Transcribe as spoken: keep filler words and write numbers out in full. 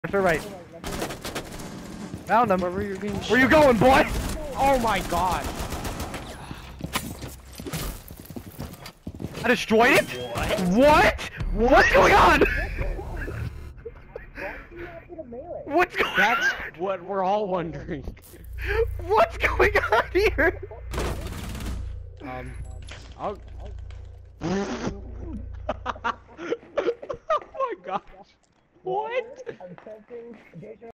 Left or right? Found him. Wherever you're being Where you going, boy? Oh my god. I destroyed it? What? What? What's going on? What's going That's on? what we're all wondering. What's going on here? Um, I'll... Oh my gosh. What?